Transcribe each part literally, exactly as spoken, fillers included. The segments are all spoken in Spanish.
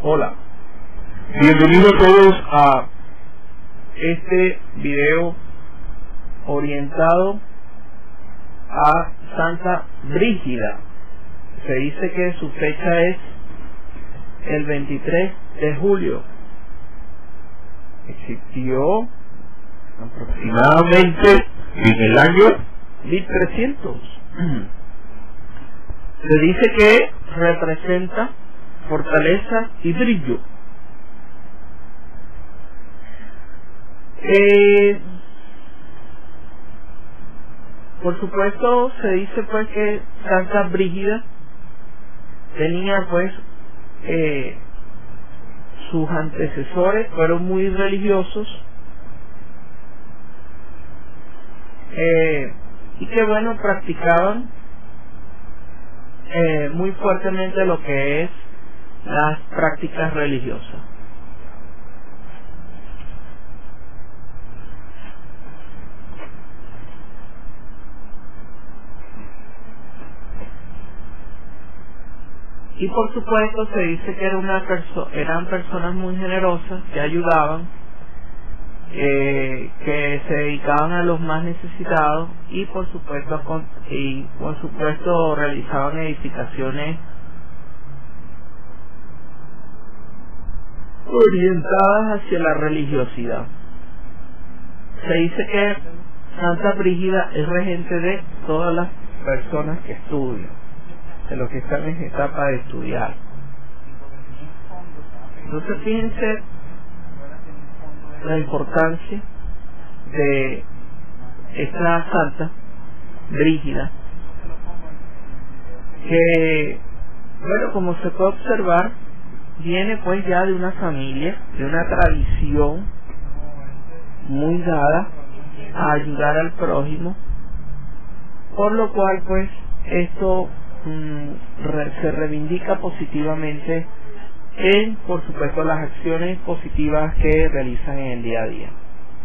Hola, bienvenidos todos a este video orientado a Santa Brígida. Se dice que su fecha es el veintitrés de julio. Existió aproximadamente en el año mil trescientos. Se dice que representa fortaleza y brillo. Eh, por supuesto, se dice pues que Santa Brígida tenía pues eh, sus antecesores fueron muy religiosos, eh, y que bueno, practicaban eh, muy fuertemente lo que es las prácticas religiosas. Y por supuesto se dice que era una perso eran personas muy generosas, que ayudaban, eh, que se dedicaban a los más necesitados y por supuesto con, y por supuesto realizaban edificaciones orientadas hacia la religiosidad. Se dice que Santa Brígida es regente de todas las personas que estudian, de los que están en etapa de estudiar. Entonces fíjense la importancia de esta Santa Brígida, que bueno, como se puede observar, viene pues ya de una familia, de una tradición muy dada a ayudar al prójimo, por lo cual pues esto mm, re, se reivindica positivamente en, por supuesto, las acciones positivas que realizan en el día a día.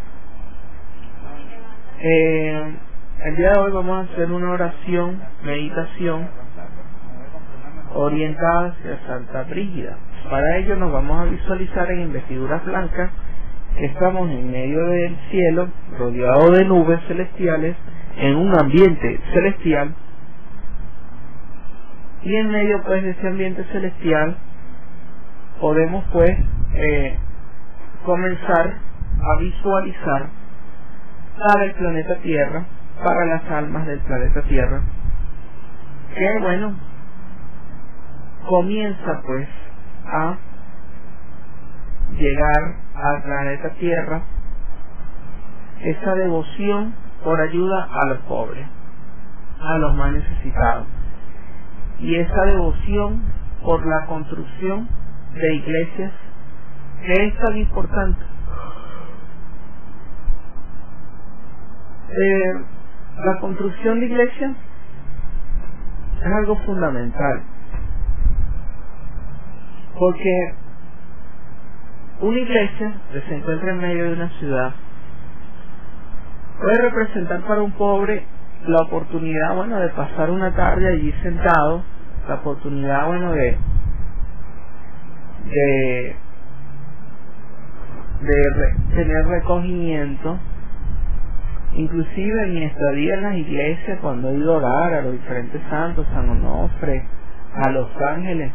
Eh, el día de hoy vamos a hacer una oración, meditación orientada hacia Santa Brígida. Para ello nos vamos a visualizar en vestiduras blancas, que estamos en medio del cielo, rodeado de nubes celestiales, en un ambiente celestial, y en medio pues de ese ambiente celestial podemos pues eh, comenzar a visualizar para el planeta Tierra, para las almas del planeta Tierra, que bueno, comienza pues a llegar al planeta Tierra esa devoción por ayuda a los pobres, a los más necesitados, y esa devoción por la construcción de iglesias, que es tan importante. Eh, la construcción de iglesias es algo fundamental, porque una iglesia que se encuentra en medio de una ciudad puede representar para un pobre la oportunidad, bueno, de pasar una tarde allí sentado, la oportunidad, bueno, de de, de re, tener recogimiento. Inclusive en mi estadía en las iglesias, cuando he ido a orar a los diferentes santos, San Onofre, a los ángeles,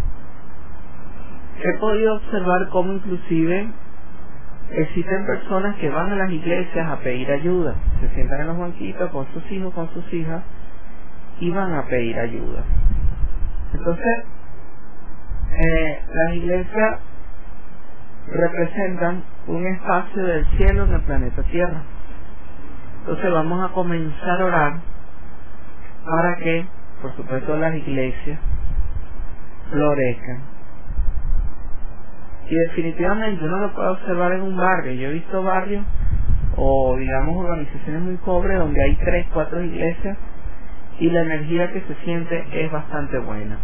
he podido observar cómo inclusive existen personas que van a las iglesias a pedir ayuda, se sientan en los banquitos con sus hijos, con sus hijas, y van a pedir ayuda. Entonces, eh, las iglesias representan un espacio del cielo en el planeta Tierra. Entonces vamos a comenzar a orar para que, por supuesto, las iglesias florezcan. Y definitivamente uno lo puede observar en un barrio. Yo he visto barrios o digamos organizaciones muy pobres donde hay tres, cuatro iglesias y la energía que se siente es bastante buena.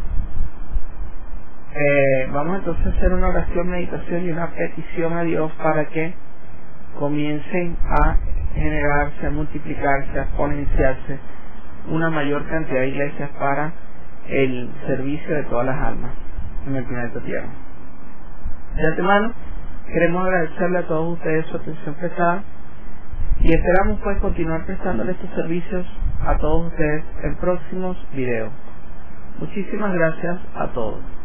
Eh, vamos entonces a hacer una oración, meditación y una petición a Dios para que comiencen a generarse, a multiplicarse, a exponenciarse una mayor cantidad de iglesias para el servicio de todas las almas en el planeta Tierra. De antemano, queremos agradecerle a todos ustedes su atención prestada y esperamos pues continuar prestándole estos servicios a todos ustedes en próximos videos. Muchísimas gracias a todos.